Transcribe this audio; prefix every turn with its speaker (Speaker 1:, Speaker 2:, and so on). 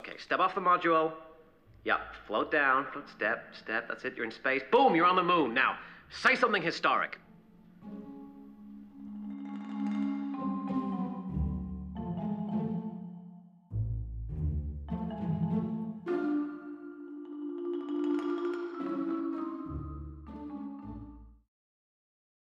Speaker 1: Okay, step off the module. Yep, float down, float, step, that's it, you're in space. Boom, you're on the moon. Now, say something historic.